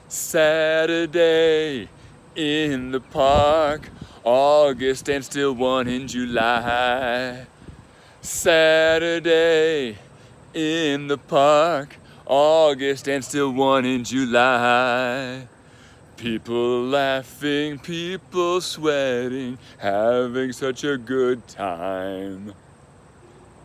Saturday in the park, August and still one in July. Saturday in the park, August and still one in July. People laughing, people sweating, having such a good time.